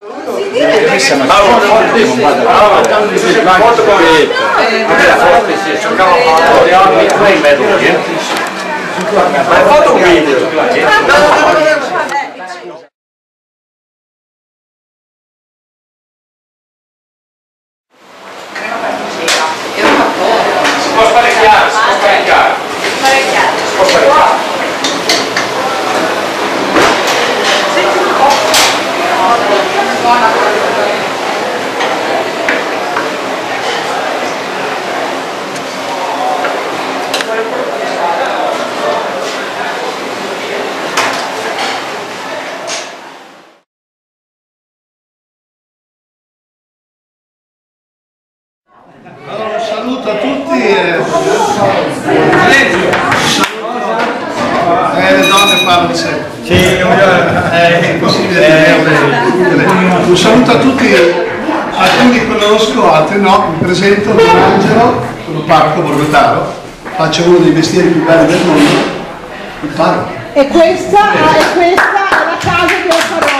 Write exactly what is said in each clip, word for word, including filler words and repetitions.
Ma hai fatto un video? Si può sparecchiare, si può sparecchiare. Si può sparecchiare. Senti un po'. Allora, saluto a tutti e eh, le donne parlano sempre. Sì, è impossibile. Un saluto a tutti, alcuni conosco, altri no. Mi presento, sono Angelo, sono parroco borgotaro, faccio uno dei mestieri più belli del mondo, il parroco. E questa, e questa è la casa della parrocchia.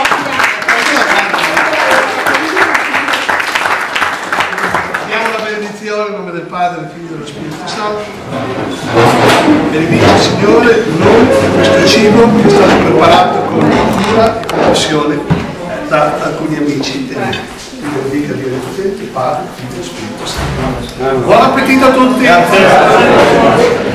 In nome del Padre, del Figlio e dello Spirito Santo. Benedice il Signore noi questo cibo che è stato preparato con cura e passione da alcuni amici italiani. Dio benedica Dio Onnipotente, Padre, Figlio e dello Spirito Santo. Buon appetito a tutti! Grazie.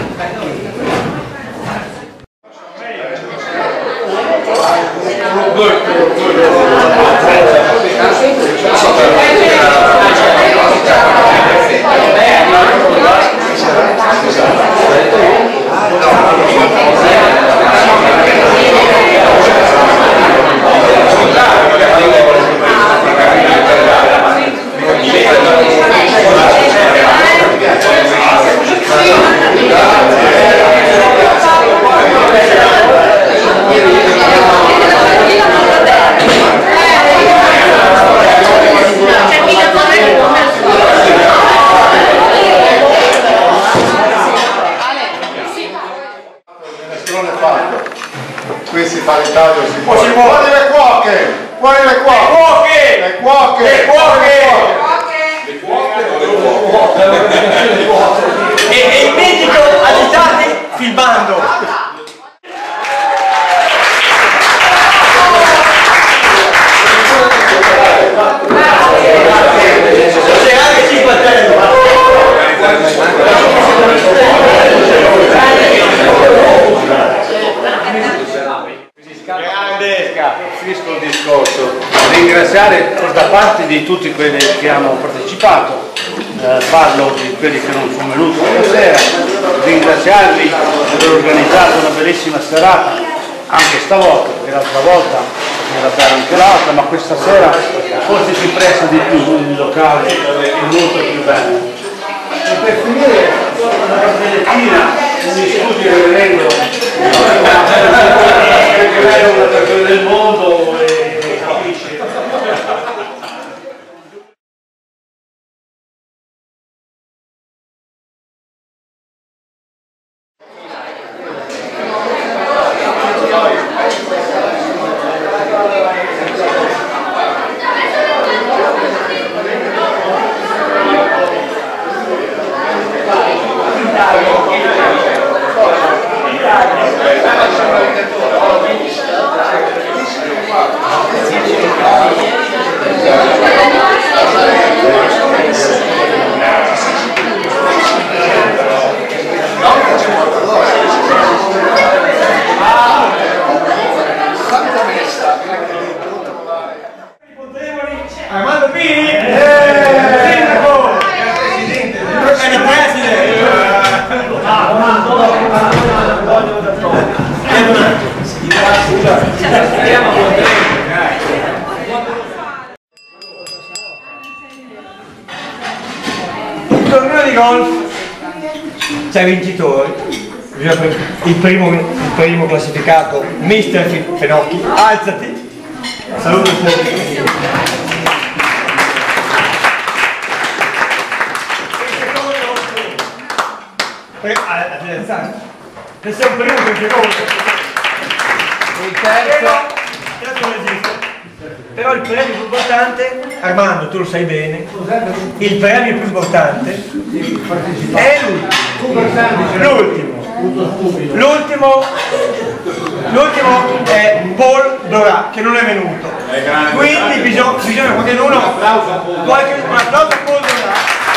Qui si fa l'Italia, si può. Fuori le cuoche! Fuori le cuoche! Le cuoche! Le cuoche! Le cuoche! Le cuoche! E il medico agitati filmando. C'è anche cinquantello. Finisco il discorso, ringraziare da parte di tutti quelli che hanno partecipato, eh, parlo di quelli che non sono venuti stasera, ringraziarvi per aver organizzato una bellissima serata, anche stavolta, perché l'altra volta era bella anche l'altra, ma questa sera forse si presta di più il locale, è molto più bello. E per finire una cartellettina mi scusi reverendo, perché lei è una persona del mondo e capisce. Armando Pini! Sindaco! Presidente! Il torneo di golf c'è vincitore, il primo, il primo classificato, mister Fenocchi, alzati, saluto il pubblico. Questo è un primo, il secondo. Il terzo. Il terzo non esiste. però il premio più importante, Armando tu lo sai bene, il premio più importante è l'ultimo. L'ultimo l'ultimo è Paul Dorà, che non è venuto. Quindi bisogna, bisogna qualcuno, qualche un applauso a Paul Dorà.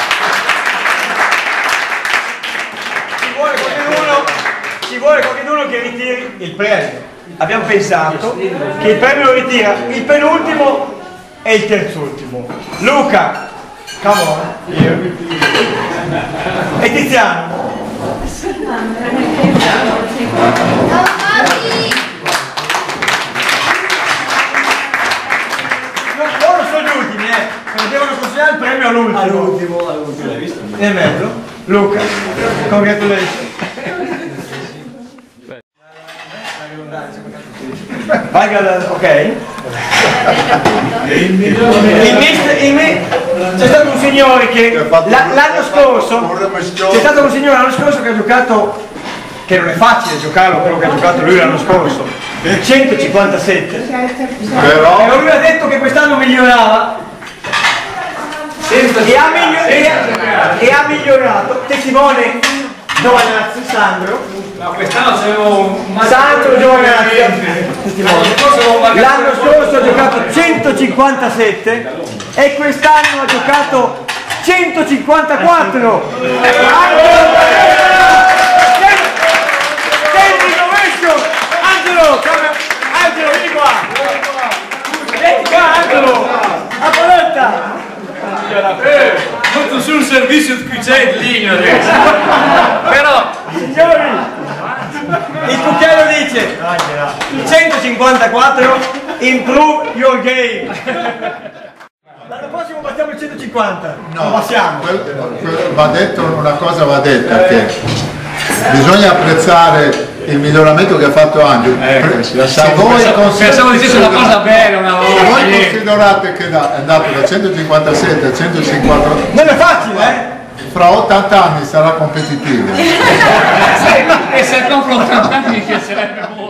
Ci vuole qualcuno, ci vuole qualcuno che ritiri il premio. Abbiamo pensato che il premio lo ritira il penultimo e il terzultimo. Luca, come on, e Tiziano. Loro sono gli ultimi, eh, perché devono consegnare il premio all'ultimo. All'ultimo, all'ultimo, l'hai visto? Nel mezzo. Luca, congratulations. Ok. Il mister, il c'è stato un signore che l'anno scorso c'è stato un signore l'anno scorso che ha giocato, che non è facile giocarlo quello che ha giocato lui l'anno scorso, centocinquantasette, però, però lui ha detto che quest'anno migliorava e ha, miglior e, ha, e ha migliorato. Testimone Giovanazzi, Sandro. No, quest'anno c'avevo un Sandro Giovanazzi, l'anno scorso ha giocato centocinquantasette e quest'anno ha giocato centocinquantaquattro. Senti rovescio! Angelo! Angelo, vieni qua! Vieni qua, Angelo! A Polotta! Fatto sul servizio qui c'è il ligno adesso. Però, signori, il cucchiaio dice centocinquantaquattro, improve your game. L'anno prossimo battiamo il centocinquanta. No, non passiamo. Quel, quel, va detto, una cosa va detta, che bisogna apprezzare il miglioramento che ha fatto Angelo. Ecco, se voi pensavo dicesse una cosa bella una volta. Se voi considerate che da, è andato da centocinquantasette a centocinquanta, non è facile, eh? Fra ottanta anni sarà competitivo. E se compro ottanta anni mi piacerebbe molto.